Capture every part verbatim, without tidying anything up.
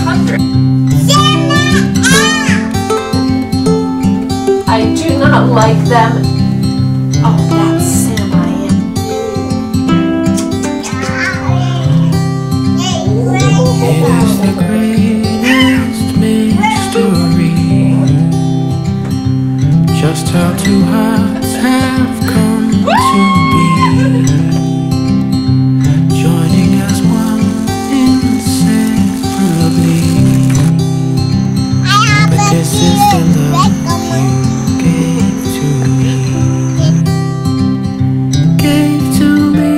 hundred. I do not like them. Oh, that's Santa. It is the greatest mystery, just how two hearts have come to be, joining as one inseparably. But this is the love you gave to me, gave to me.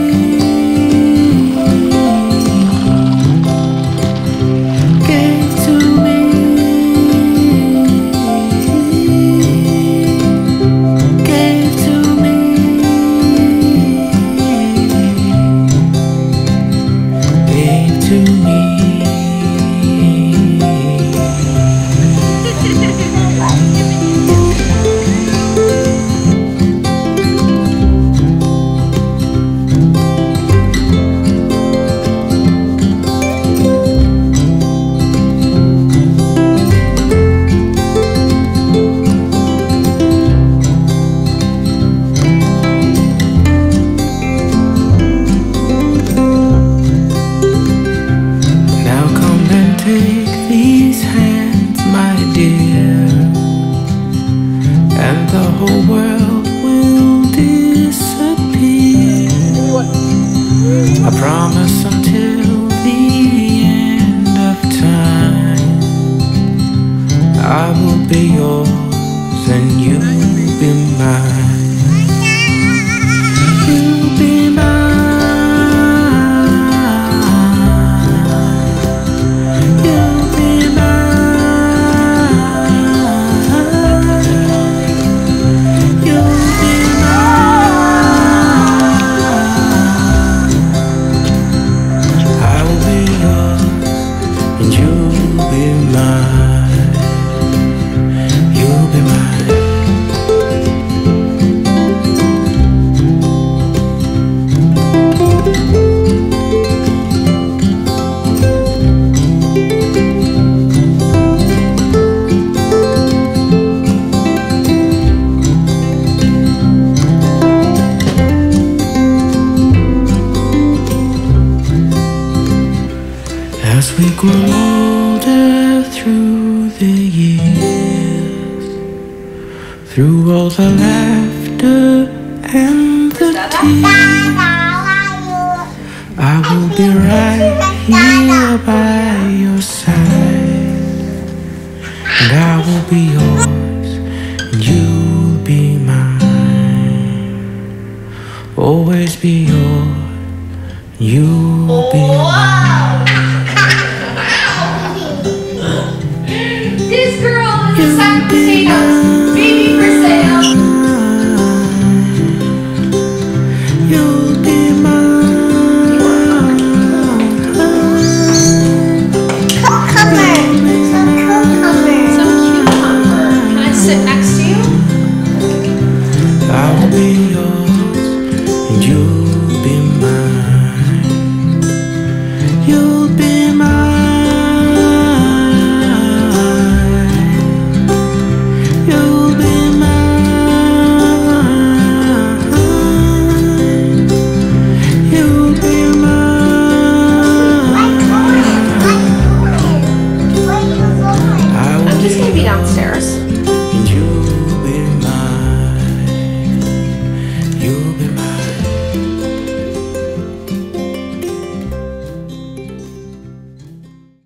Gave to me, gave to me, gave to me. Take these hands, my dear, and the whole world will disappear. I promise until the end of time, I will be yours and you'll be mine. You'll be mine. As we grow older through the years, through all the laughter and the tears, I will be right here by your side, and I will be yours and you'll be mine. Always be yours, you'll be mine. This girl is a sack of potatoes.